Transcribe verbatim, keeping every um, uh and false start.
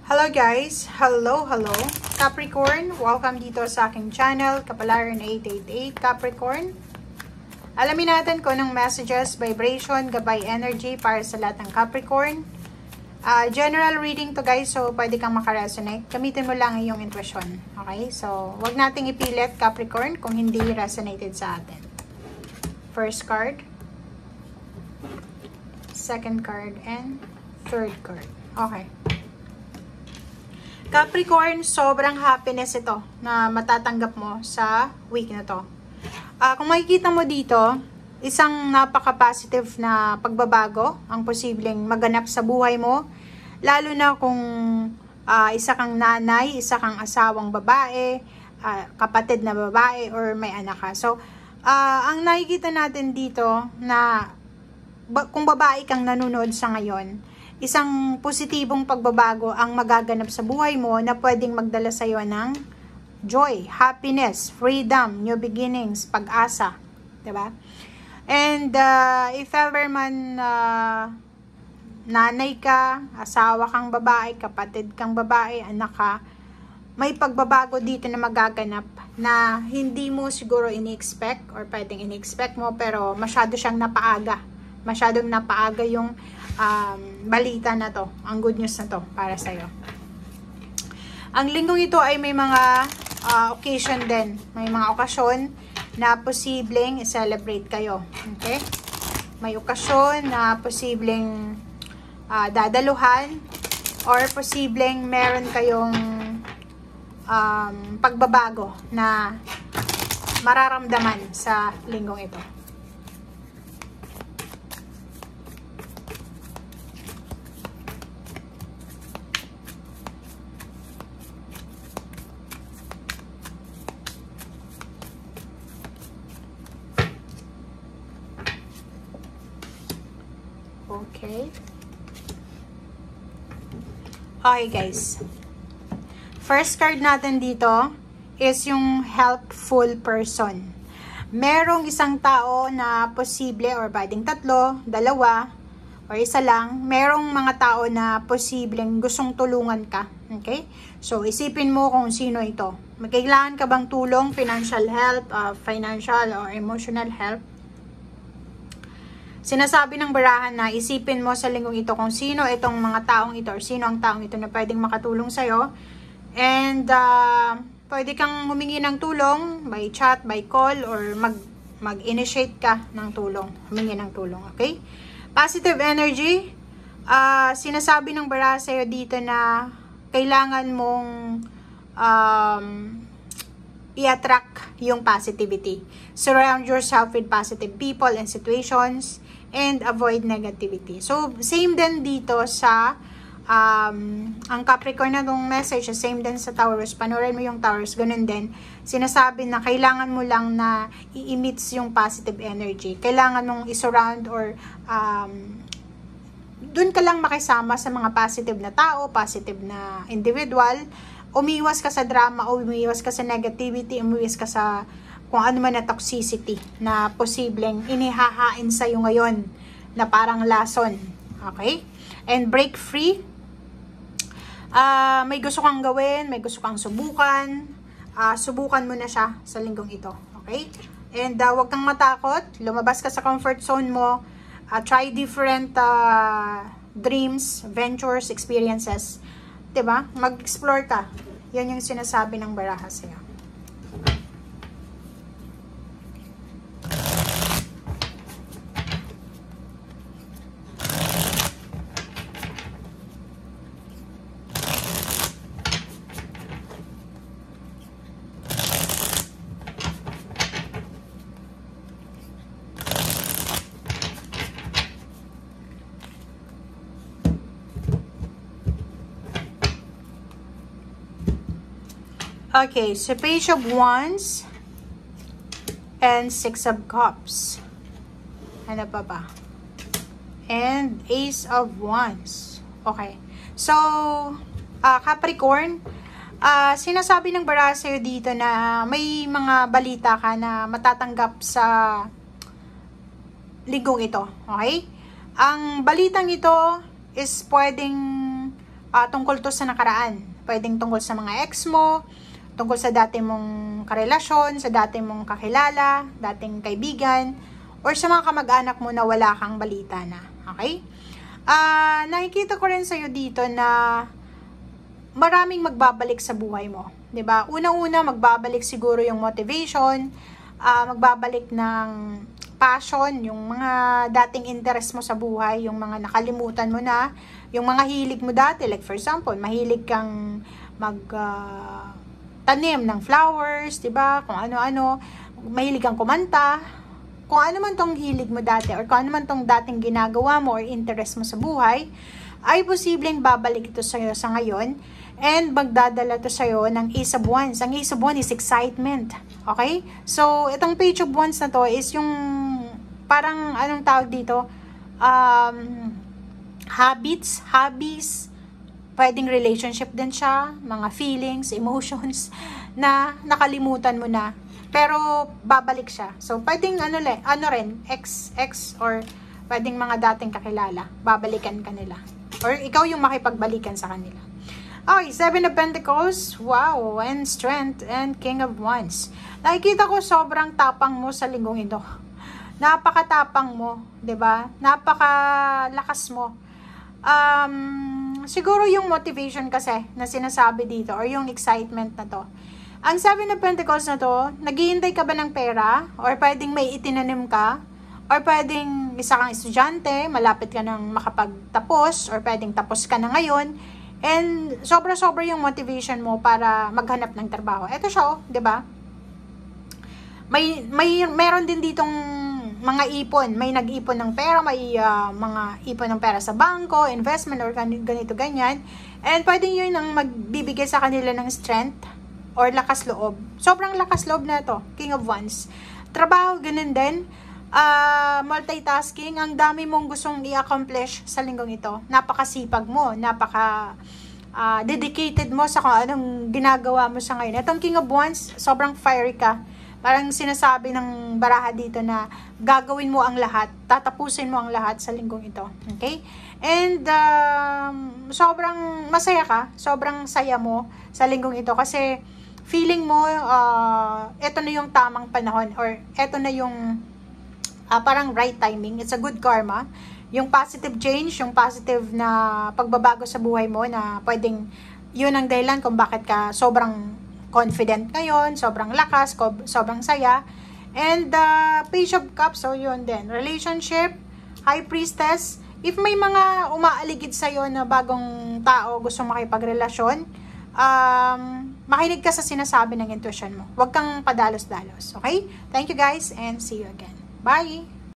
Hello guys! Hello, hello! Capricorn, welcome dito sa aking channel, Kapalaran eight eight eight Capricorn. Alamin natin kung anong messages, vibration, gabay energy para sa lahat ng Capricorn. Uh, general reading to guys, so pwede kang makaresonate. Gamitin mo lang yung intuition. Okay? So, wag nating ipilit Capricorn kung hindi resonated sa atin. First card, second card, and third card. Okay. Capricorn, sobrang happiness ito na matatanggap mo sa week na to. Uh, kung makikita mo dito, isang napaka-positive na pagbabago ang posibleng maganap sa buhay mo. Lalo na kung uh, isa kang nanay, isa kang asawang babae, uh, kapatid na babae, or may anak ka. So, uh, ang nakikita natin dito na ba, kung babae kang nanonood sa ngayon, isang positibong pagbabago ang magaganap sa buhay mo na pwedeng magdala sa iyo ng joy, happiness, freedom, new beginnings, pag-asa, diba? And uh, if ever man uh, nanay ka, asawa kang babae, kapatid kang babae, anak ka, may pagbabago dito na magaganap na hindi mo siguro ini-expect or pwedeng ini-expect mo pero masyado siyang napaaga. Masyadong napaaga yung um, balita na to, ang good news na to para sa'yo. Ang linggong ito ay may mga uh, occasion din, may mga okasyon na posibleng i-celebrate kayo. Okay? May okasyon na posibleng uh, dadaluhan or posibleng meron kayong um, pagbabago na mararamdaman sa linggong ito. Okay. Okay guys. First card natin dito is yung helpful person. Merong isang tao na posible or pwedeng tatlo, dalawa, or isa lang. Merong mga tao na posibleng gustong tulungan ka. Okay? So, isipin mo kung sino ito. Magkailangan ka bang tulong, financial help, uh, financial or emotional help? Sinasabi ng barahan na isipin mo sa linggong ito kung sino itong mga taong ito or sino ang taong ito na pwedeng makatulong sa'yo. And uh, pwede kang humingi ng tulong by chat, by call, or mag, mag-initiate ka ng tulong. Humingi ng tulong, okay? Positive energy. Uh, sinasabi ng barahan sa'yo dito na kailangan mong um, i-attract yung positivity. Surround yourself with positive people and situations and avoid negativity. So, same din dito sa um, ang Capricorn na itong message, same din sa Taurus. Panoorin mo yung Taurus, ganun din. Sinasabi na kailangan mo lang na i-emit yung positive energy. Kailangan mong i-surround or um, dun ka lang makisama sa mga positive na tao, positive na individual. Umiwas ka sa drama, umiwas ka sa negativity, umiwas ka sa kung ano man na toxicity na posibleng inihahain sa'yo ngayon na parang lason. Okay? And break free. Uh, may gusto kang gawin, may gusto kang subukan. Uh, subukan mo na siya sa linggong ito. Okay? And uh, huwag kang matakot. Lumabas ka sa comfort zone mo. Uh, try different uh, dreams, ventures, experiences. Diba? Mag-explore ka. Yan yung sinasabi ng baraha sa'yo. Okay, so Page of Wands and Six of Cups. Ano pa ba? And Ace of Wands. Okay. So, uh, Capricorn, uh, sinasabi ng baraha sa'yo dito na may mga balita ka na matatanggap sa linggong ito. Okay? Ang balitang ito is pwedeng uh, tungkol to sa nakaraan. Pwedeng tungkol sa mga ex mo, tungkol sa dati mong karelasyon, sa dati mong kakilala, dating kaibigan, or sa mga kamag-anak mo na wala kang balita na. Okay? Uh, nakikita ko rin sa'yo dito na maraming magbabalik sa buhay mo. 'Di ba? Unang-una, magbabalik siguro yung motivation, uh, magbabalik ng passion, yung mga dating interest mo sa buhay, yung mga nakalimutan mo na, yung mga hilig mo dati. Like for example, mahilig kang mag... Uh, tanim ng flowers, 'di ba? Kung ano-ano, mahilig kang kumanta, kung ano man tong hilig mo dati or kung ano man tong dating ginagawa mo or interest mo sa buhay, ay posibleng babalik ito sa iyo sa ngayon and magdadala to sa iyo ng Ace of Wands. Ang Ace of Wands is excitement. Okay? So, itong Page of Wands na to is yung parang anong tawag dito? Um, habits, hobbies, pwedeng relationship din siya, mga feelings, emotions na nakalimutan mo na. Pero babalik siya. So pwedeng ano, le, ano rin, ex, ex or pwedeng mga dating kakilala, babalikan ka nila. Or ikaw yung makipagbalikan sa kanila. Okay, Seven of Pentacles, wow, and Strength, and King of Wands. Nakikita ko sobrang tapang mo sa linggong ito. Napakatapang mo, 'di ba? Napakalakas mo. Um, siguro yung motivation kasi na sinasabi dito or yung excitement na to. Ang Seven of Pentacles na to, naghihintay ka ba ng pera? Or pwedeng may itinanim ka? Or pwedeng isa kang estudyante, malapit ka nang makapagtapos, or pwedeng tapos ka na ngayon, and sobra-sobra yung motivation mo para maghanap ng trabaho. Ito siya, oh, 'di ba? May may meron din ditong mga ipon, may nag-ipon ng pera, may uh, mga ipon ng pera sa bangko, investment, or ganito, ganyan. And pwedeng yun ang magbibigay sa kanila ng strength or lakas loob. Sobrang lakas loob na to, King of Wands. Trabaho, ganun din. Uh, multitasking, ang dami mong gustong i-accomplish sa linggong ito. Napakasipag mo, napaka uh, dedicated mo sa kung anong ginagawa mo sa ngayon. Itong King of Wands, sobrang fiery ka. Parang sinasabi ng baraha dito na gagawin mo ang lahat, tatapusin mo ang lahat sa linggong ito. Okay? And um, sobrang masaya ka, sobrang saya mo sa linggong ito kasi feeling mo uh, ito na yung tamang panahon or ito na yung uh, parang right timing. It's a good karma. Yung positive change, yung positive na pagbabago sa buhay mo na pwedeng yun ang dahilan kung bakit ka sobrang confident ngayon, sobrang lakas, sobrang saya. And uh, Page of Cups, so yun din. Relationship, High Priestess. If may mga umaaligid sa'yo na bagong tao gusto makipagrelasyon, um, makinig ka sa sinasabi ng intuition mo. Huwag kang padalos-dalos. Okay? Thank you guys and see you again. Bye!